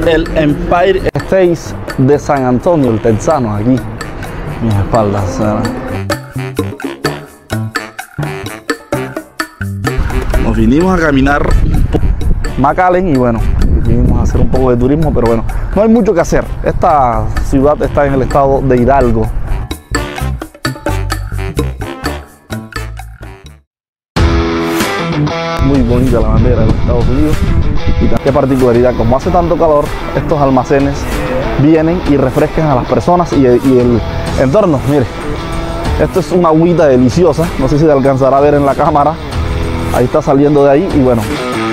el Empire State de San Antonio, el texano, aquí en mis espaldas. Nos vinimos a caminar McAllen y bueno, vinimos a hacer un poco de turismo, pero bueno, no hay mucho que hacer. Esta ciudad está en el estado de Hidalgo. Muy bonita la bandera de los Estados Unidos. Y qué particularidad, como hace tanto calor, estos almacenes vienen y refrescan a las personas y el entorno. Mire, esto es una agüita deliciosa, no sé si se alcanzará a ver en la cámara, ahí está saliendo de ahí y bueno.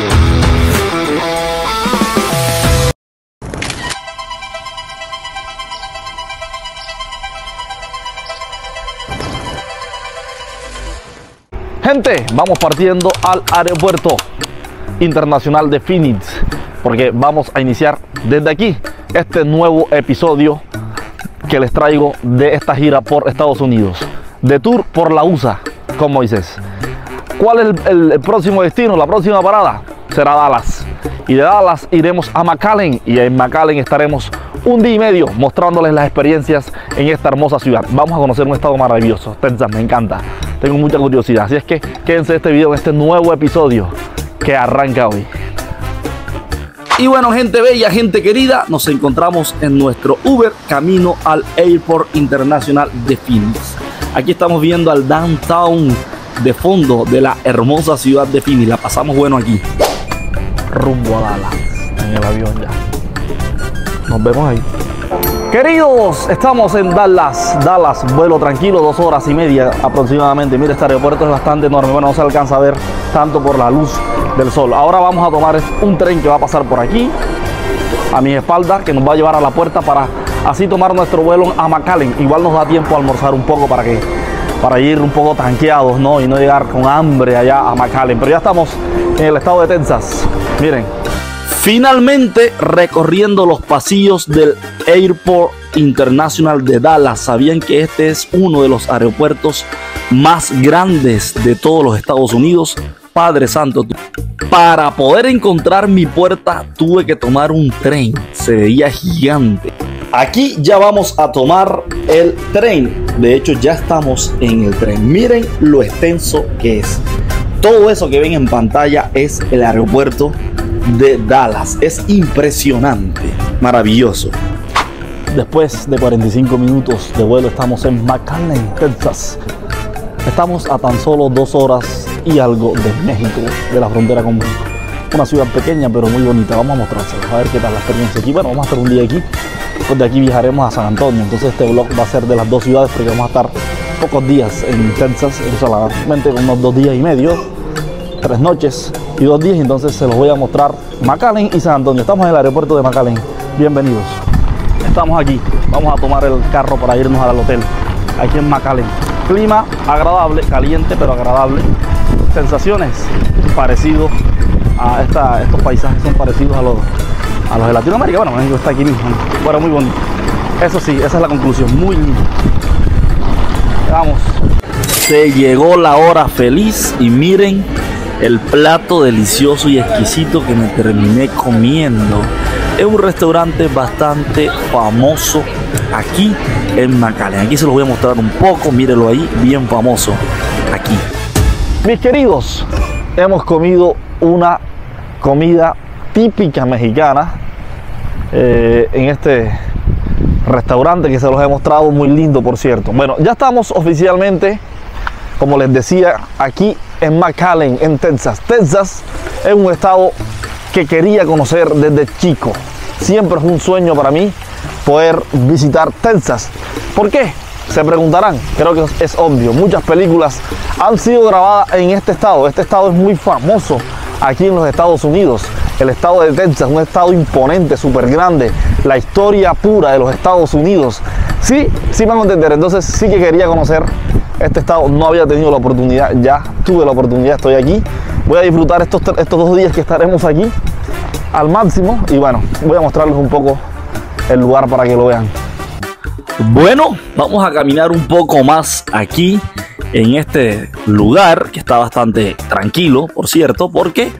Gente, vamos partiendo al aeropuerto internacional de Phoenix porque vamos a iniciar desde aquí este nuevo episodio que les traigo de esta gira por Estados Unidos, de tour por la USA con Moisés. ¿Cuál es el próximo destino? La próxima parada será Dallas, y de Dallas iremos a McAllen, y en McAllen estaremos un día y medio mostrándoles las experiencias en esta hermosa ciudad. Vamos a conocer un estado maravilloso, Texas, me encanta, tengo mucha curiosidad, así es que quédense este video en este nuevo episodio que arranca hoy. Y bueno, gente bella, gente querida, nos encontramos en nuestro Uber camino al Airport Internacional de Phoenix. Aquí estamos viendo al downtown de fondo de la hermosa ciudad de Phoenix. La pasamos bueno aquí, rumbo a Dallas en el avión ya. Nos vemos ahí. Queridos, estamos en Dallas, vuelo tranquilo, 2 horas y media aproximadamente. Mira, este aeropuerto es bastante enorme, bueno, no se alcanza a ver tanto por la luz del sol. Ahora vamos a tomar un tren que va a pasar por aquí, a mi espalda, que nos va a llevar a la puerta para así tomar nuestro vuelo a McAllen. Igual nos da tiempo a almorzar un poco para ir un poco tanqueados, ¿no? Y no llegar con hambre allá a McAllen. Pero ya estamos en el estado de Texas, miren. Finalmente recorriendo los pasillos del Airport International de Dallas. ¿Sabían que este es uno de los aeropuertos más grandes de todos los Estados Unidos? Padre Santo, para poder encontrar mi puerta tuve que tomar un tren, se veía gigante. Aquí ya vamos a tomar el tren, de hecho ya estamos en el tren. Miren lo extenso que es. Todo eso que ven en pantalla es el aeropuerto de Dallas. Es impresionante, maravilloso. Después de 45 minutos de vuelo estamos en McAllen, Texas. Estamos a tan solo 2 horas y algo de México, de la frontera con México. Una ciudad pequeña pero muy bonita. Vamos a mostrársela, a ver qué tal la experiencia aquí. Bueno, vamos a estar un día aquí, después de aquí viajaremos a San Antonio. Entonces este vlog va a ser de las 2 ciudades porque vamos a estar pocos días en Texas, solamente unos 2 días y medio. 3 noches y 2 días, entonces se los voy a mostrar McAllen y San Antonio. Estamos en el aeropuerto de McAllen, bienvenidos. Estamos aquí, vamos a tomar el carro para irnos al hotel, aquí en McAllen. Clima agradable, caliente pero agradable. Sensaciones parecidos a estos paisajes, son parecidos a los de Latinoamérica. Bueno, México está aquí mismo, ¿no? Bueno, muy bonito. Eso sí, esa es la conclusión, muy lindo. Vamos. Se llegó la hora feliz y miren el plato delicioso y exquisito que me terminé comiendo. Es un restaurante bastante famoso aquí en McAllen. Aquí se los voy a mostrar un poco, mírenlo ahí, bien famoso aquí. Mis queridos, hemos comido una comida típica mexicana en este restaurante que se los he mostrado, muy lindo por cierto. Bueno, ya estamos oficialmente, como les decía, aquí en McAllen, en Texas. Texas es un estado que quería conocer desde chico. Siempre fue un sueño para mí poder visitar Texas. ¿Por qué? Se preguntarán. Creo que es obvio. Muchas películas han sido grabadas en este estado. Este estado es muy famoso aquí en los Estados Unidos. El estado de Texas, un estado imponente, súper grande. La historia pura de los Estados Unidos. Sí me van a entender. Entonces sí que quería conocer este estado. No había tenido la oportunidad, ya tuve la oportunidad, estoy aquí. Voy a disfrutar estos 2 días que estaremos aquí al máximo. Y bueno, voy a mostrarles un poco el lugar para que lo vean. Bueno, vamos a caminar un poco más aquí en este lugar que está bastante tranquilo, por cierto, porque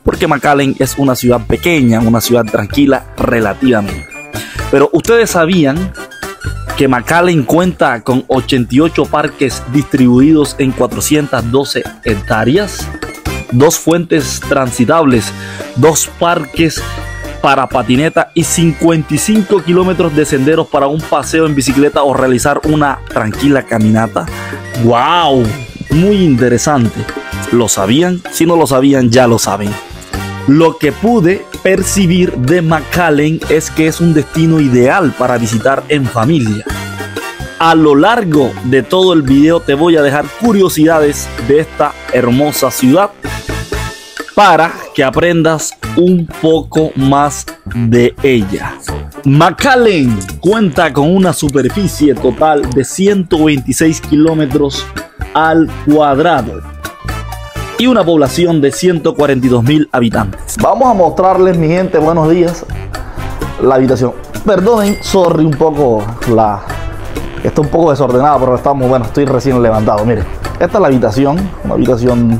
porque McAllen es una ciudad pequeña, una ciudad tranquila relativamente. Pero ustedes sabían que McAllen cuenta con 88 parques distribuidos en 412 hectáreas, 2 fuentes transitables, 2 parques para patineta y 55 kilómetros de senderos para un paseo en bicicleta o realizar una tranquila caminata. ¡Wow! Muy interesante. ¿Lo sabían? Si no lo sabían, ya lo saben. Lo que pude percibir de McAllen es que es un destino ideal para visitar en familia. A lo largo de todo el video te voy a dejar curiosidades de esta hermosa ciudad para que aprendas un poco más de ella. McAllen cuenta con una superficie total de 126 kilómetros al cuadrado y una población de 142.000 habitantes. Vamos a mostrarles, mi gente, buenos días, la habitación. Perdonen, sorry, un poco está un poco desordenada, pero estoy recién levantado. Miren, esta es la habitación, una habitación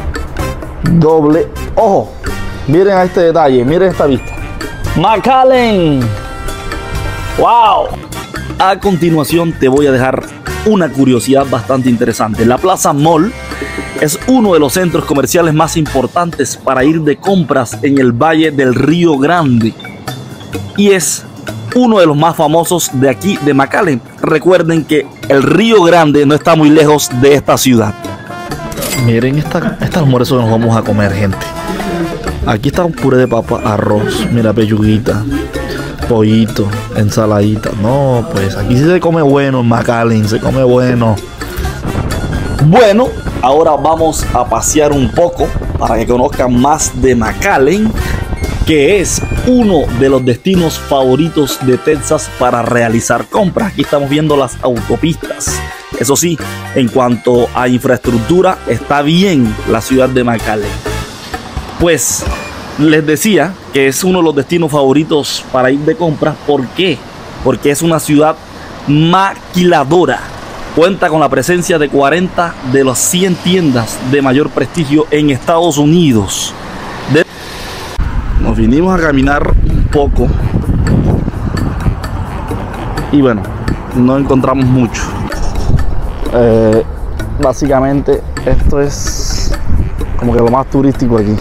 doble. Ojo, miren a este detalle, miren esta vista. McAllen. Wow. A continuación te voy a dejar una curiosidad bastante interesante. La Plaza Mall es uno de los centros comerciales más importantes para ir de compras en el Valle del Río Grande y es uno de los más famosos de aquí de McAllen. Recuerden que el Río Grande no está muy lejos de esta ciudad. Miren este almuerzo que nos vamos a comer, gente. Aquí está un puré de papa, arroz, mira, pechuguita, pollito, ensaladita. No, pues aquí sí se come bueno en McAllen, se come bueno. Bueno, ahora vamos a pasear un poco para que conozcan más de McAllen, que es uno de los destinos favoritos de Texas para realizar compras. Aquí estamos viendo las autopistas. Eso sí, en cuanto a infraestructura, está bien la ciudad de McAllen. Pues les decía que es uno de los destinos favoritos para ir de compras. ¿Por qué? Porque es una ciudad maquiladora. Cuenta con la presencia de 40 de las 100 tiendas de mayor prestigio en Estados Unidos. Nos vinimos a caminar un poco y bueno, no encontramos mucho. Básicamente esto es como que lo más turístico aquí.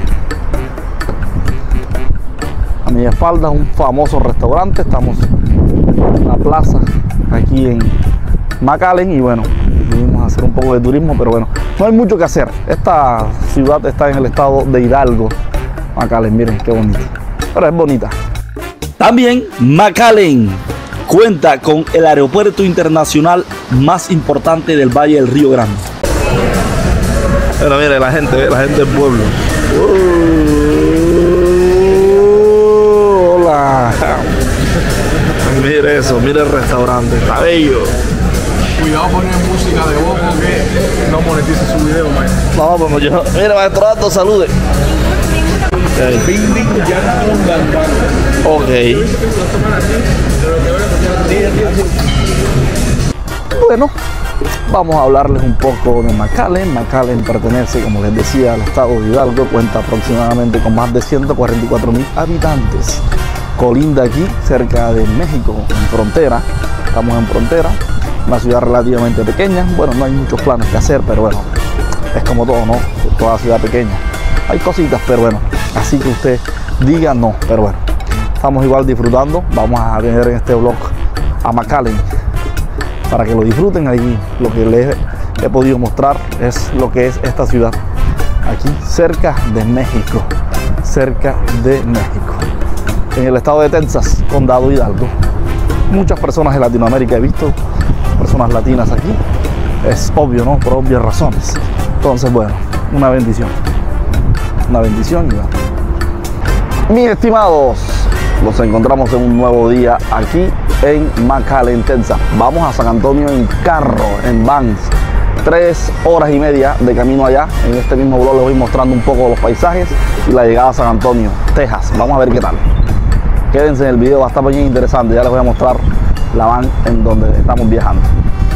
A mi espalda un famoso restaurante. Estamos en la plaza aquí en McAllen y bueno, vinimos a hacer un poco de turismo, pero bueno, no hay mucho que hacer. Esta ciudad está en el estado de Hidalgo. McAllen, miren qué bonita, pero es bonita. También McAllen cuenta con el aeropuerto internacional más importante del Valle del Río Grande. Pero mire la gente del pueblo. Hola. Mire eso, mire el restaurante, está bello. Cuidado poner música de voz porque no monetiza su video, maestro. No, pues yo. Mire, maestro Aldo, salude. Ok. Bueno, vamos a hablarles un poco de McAllen. McAllen pertenece, como les decía, al estado de Hidalgo. Cuenta aproximadamente con más de 144.000 habitantes. Colinda aquí, cerca de México, en frontera. Estamos en frontera. Una ciudad relativamente pequeña. Bueno, no hay muchos planes que hacer, pero bueno, es como todo, ¿no? Toda ciudad pequeña. Hay cositas, pero bueno, así que usted diga no, pero bueno, estamos igual disfrutando. Vamos a tener en este vlog a McAllen para que lo disfruten. Ahí lo que les he podido mostrar es lo que es esta ciudad aquí cerca de México, en el estado de Texas, condado Hidalgo. Muchas personas de Latinoamérica he visto, personas latinas aquí, es obvio, ¿no? Por obvias razones. Entonces, bueno, una bendición y bueno. Mis estimados, nos encontramos en un nuevo día aquí en McAllen, Texas. Vamos a San Antonio en carro, en vans. 3 horas y media de camino allá. En este mismo vlog les voy mostrando un poco los paisajes y la llegada a San Antonio, Texas. Vamos a ver qué tal. Quédense en el video, va a estar bien interesante. Ya les voy a mostrar la van en donde estamos viajando.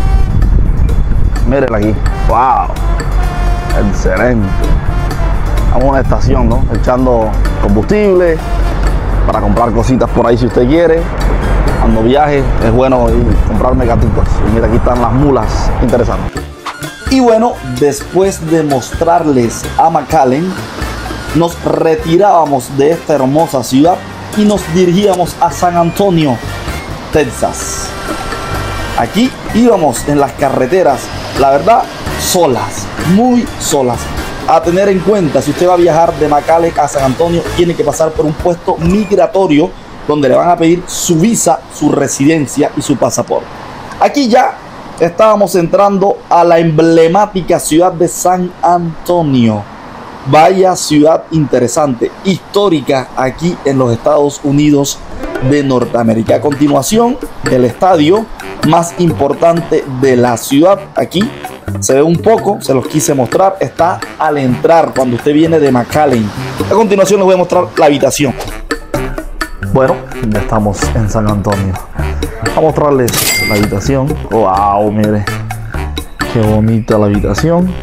Mírenla aquí. ¡Wow! Excelente. a una estación, ¿no? Echando combustible para comprar cositas por ahí si usted quiere. Cuando viaje es bueno ir a comprar megatitos. Y mira, aquí están las mulas interesantes. Y bueno, después de mostrarles a McAllen, nos retirábamos de esta hermosa ciudad y nos dirigíamos a San Antonio, Texas. Aquí íbamos en las carreteras, la verdad, solas, muy solas. A tener en cuenta, si usted va a viajar de McAllen a San Antonio, tiene que pasar por un puesto migratorio donde le van a pedir su visa, su residencia y su pasaporte. Aquí ya estábamos entrando a la emblemática ciudad de San Antonio. Vaya ciudad interesante, histórica aquí en los Estados Unidos de Norteamérica. A continuación, el estadio más importante de la ciudad. Aquí se ve un poco, se los quise mostrar, está al entrar cuando usted viene de McAllen. A continuación les voy a mostrar la habitación. Bueno, ya estamos en San Antonio. Voy a mostrarles la habitación. Wow, mire, qué bonita la habitación.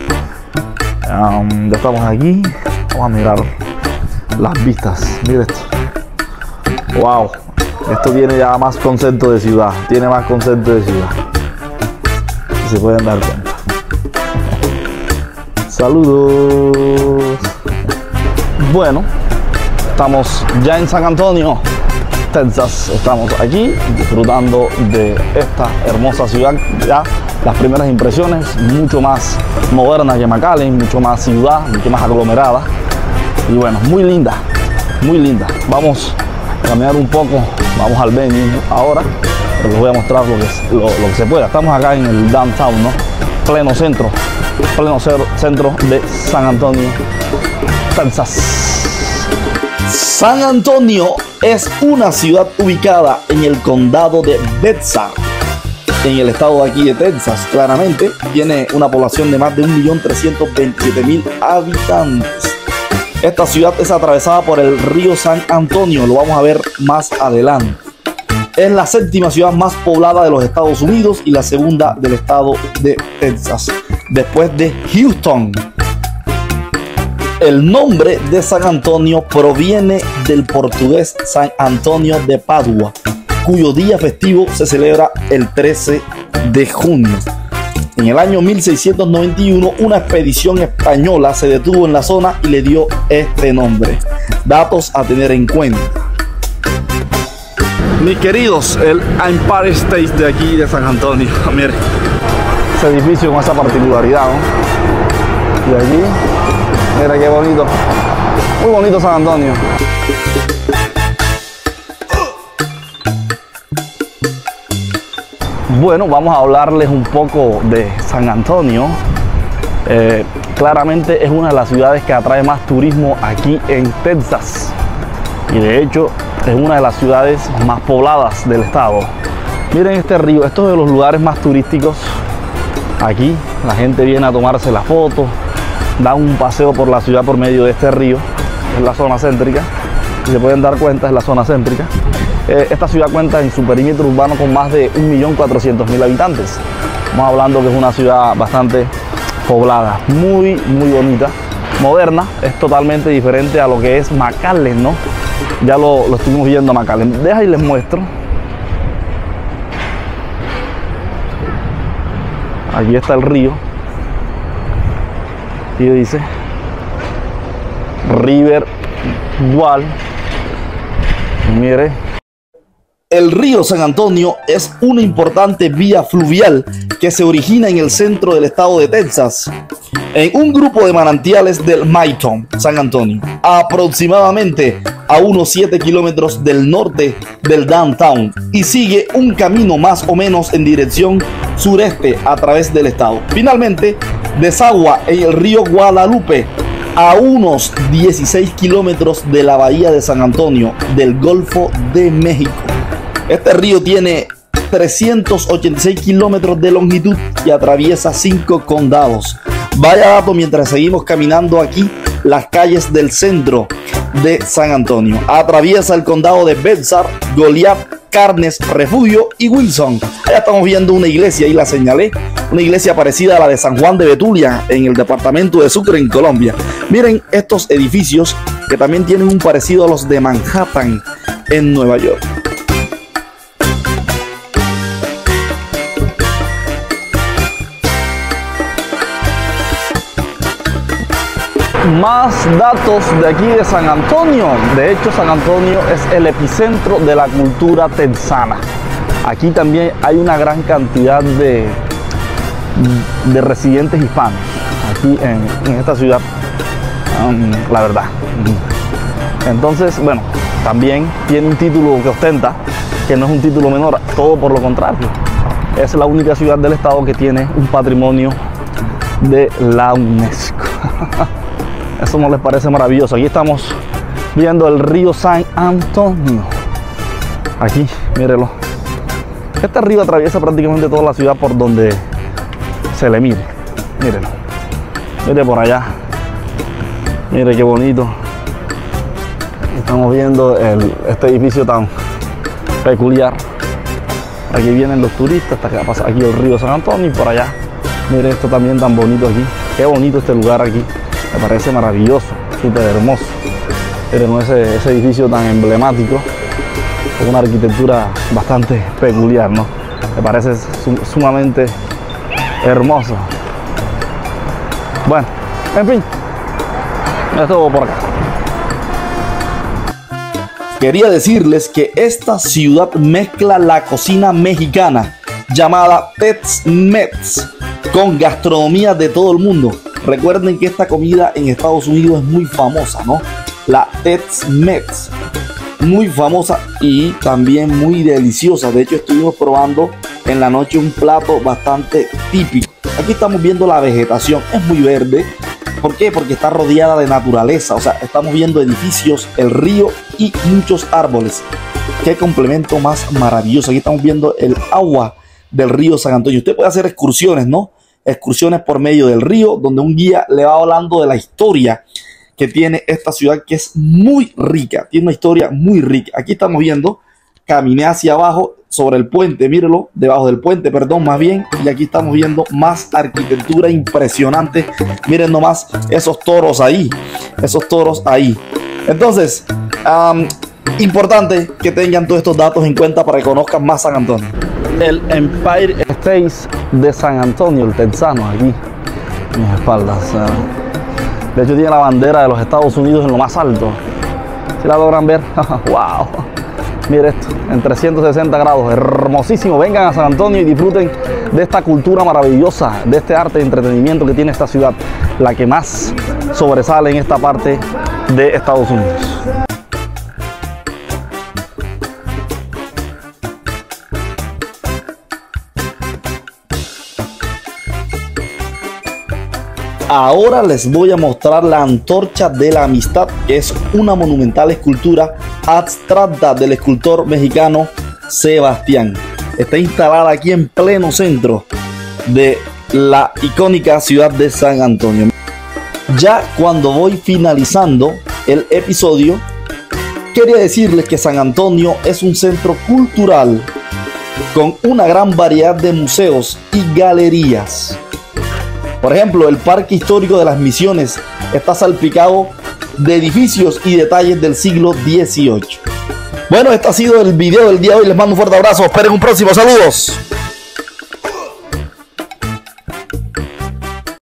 Ya estamos aquí. Vamos a mirar las vistas. Mire esto. Wow, esto tiene ya más concepto de ciudad. Tiene más concepto de ciudad. Se pueden dar cuenta. Saludos. Bueno, estamos ya en San Antonio, Texas. Estamos aquí disfrutando de esta hermosa ciudad. Ya las primeras impresiones, mucho más moderna que McAllen, mucho más ciudad, mucho más aglomerada. Y bueno, muy linda, muy linda. Vamos a caminar un poco, vamos al venue ahora, pero les voy a mostrar lo que se pueda. Estamos acá en el downtown, ¿no? Pleno centro de San Antonio, Texas. San Antonio es una ciudad ubicada en el condado de Bethesda, en el estado de aquí de Texas. Claramente tiene una población de más de 1.327.000 habitantes. Esta ciudad es atravesada por el río San Antonio, lo vamos a ver más adelante. Es la séptima ciudad más poblada de los Estados Unidos y la segunda del estado de Texas, después de Houston. El nombre de San Antonio proviene del portugués San Antonio de Padua, cuyo día festivo se celebra el 13 de junio. En el año 1691, una expedición española se detuvo en la zona y le dio este nombre. Datos a tener en cuenta. Mis queridos, el Empire State de aquí de San Antonio. Miren, ese edificio con esa particularidad, ¿no? Y allí, mira qué bonito. Muy bonito San Antonio. Bueno, vamos a hablarles un poco de San Antonio. Claramente es una de las ciudades que atrae más turismo aquí en Texas. Y de hecho es una de las ciudades más pobladas del estado. Miren este río, esto es de los lugares más turísticos. Aquí la gente viene a tomarse la foto, da un paseo por la ciudad por medio de este río. Es la zona céntrica, si se pueden dar cuenta, es la zona céntrica. Esta ciudad cuenta en su perímetro urbano con más de 1.400.000 habitantes. Estamos hablando que es una ciudad bastante poblada, muy bonita, moderna. Es totalmente diferente a lo que es McAllen, ¿no? Ya lo estuvimos viendo a McAllen. Deja y les muestro. Aquí está el río. Y dice River Wall. Mire. El río San Antonio es una importante vía fluvial que se origina en el centro del estado de Texas, en un grupo de manantiales del Maiton, San Antonio, aproximadamente a unos 7 kilómetros del norte del downtown, y sigue un camino más o menos en dirección sureste a través del estado. Finalmente, desagua en el río Guadalupe a unos 16 kilómetros de la bahía de San Antonio del Golfo de México. Este río tiene 386 kilómetros de longitud y atraviesa 5 condados. Vaya dato mientras seguimos caminando aquí las calles del centro de San Antonio. Atraviesa el condado de Bethesda, Goliad, Carnes, Refugio y Wilson. Allá estamos viendo una iglesia, ahí la señalé, una iglesia parecida a la de San Juan de Betulia en el departamento de Sucre, en Colombia. Miren estos edificios que también tienen un parecido a los de Manhattan en Nueva York. Más datos de aquí de San Antonio. De hecho, San Antonio es el epicentro de la cultura texana. Aquí también hay una gran cantidad de residentes hispanos aquí en esta ciudad, la verdad. Entonces, bueno, también tiene un título que ostenta, que no es un título menor, todo por lo contrario. Es la única ciudad del estado que tiene un patrimonio de la UNESCO. Eso no les parece maravilloso. Aquí estamos viendo el río San Antonio. Aquí, mírenlo. Este río atraviesa prácticamente toda la ciudad por donde se le mire. Mírenlo. Mire por allá. Mire qué bonito. Estamos viendo este edificio tan peculiar. Aquí vienen los turistas, hasta que pasa aquí el río San Antonio y por allá. Miren esto también tan bonito aquí. Qué bonito este lugar aquí. Me parece maravilloso, súper hermoso. Miren ese edificio tan emblemático, con una arquitectura bastante peculiar, ¿no? Me parece sumamente hermoso. Bueno, en fin, es todo por acá. Quería decirles que esta ciudad mezcla la cocina mexicana llamada Tex-Mex con gastronomía de todo el mundo. Recuerden que esta comida en Estados Unidos es muy famosa, ¿no? La Tex-Mex, muy famosa y también muy deliciosa. De hecho, estuvimos probando en la noche un plato bastante típico. Aquí estamos viendo la vegetación, es muy verde. ¿Por qué? Porque está rodeada de naturaleza. O sea, estamos viendo edificios, el río y muchos árboles. Qué complemento más maravilloso. Aquí estamos viendo el agua del río San Antonio. Usted puede hacer excursiones, ¿no? Excursiones por medio del río, donde un guía le va hablando de la historia que tiene esta ciudad, que es muy rica, tiene una historia muy rica. Aquí estamos viendo, caminé hacia abajo sobre el puente, mírenlo, debajo del puente, perdón, más bien, y aquí estamos viendo más arquitectura impresionante. Miren nomás esos toros ahí, Entonces, importante que tengan todos estos datos en cuenta para que conozcan más San Antonio. El Empire State de San Antonio, el texano, aquí en mis espaldas. De hecho, tiene la bandera de los Estados Unidos en lo más alto. ¿Sí la logran ver? ¡Wow! Mire esto, en 360 grados, hermosísimo. Vengan a San Antonio y disfruten de esta cultura maravillosa, de este arte y entretenimiento que tiene esta ciudad, la que más sobresale en esta parte de Estados Unidos. Ahora les voy a mostrar la Antorcha de la Amistad, que es una monumental escultura abstracta del escultor mexicano Sebastián. Está instalada aquí en pleno centro de la icónica ciudad de San Antonio. Ya cuando voy finalizando el episodio, quería decirles que San Antonio es un centro cultural con una gran variedad de museos y galerías. Por ejemplo, el Parque Histórico de las Misiones está salpicado de edificios y detalles del siglo XVIII. Bueno, este ha sido el video del día de hoy. Les mando un fuerte abrazo. Esperen un próximo. Saludos.